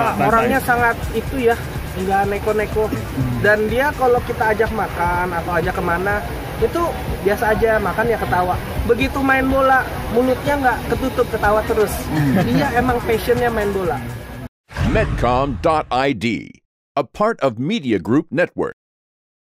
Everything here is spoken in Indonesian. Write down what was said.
orangnya sangat itu ya, nggak neko-neko. Dan dia kalau kita ajak makan atau ajak kemana, itu biasa aja makan ya ketawa. Begitu main bola, mulutnya nggak ketutup, ketawa terus. Dia emang passionnya main bola. Medcom.id, a part of Media Group Network.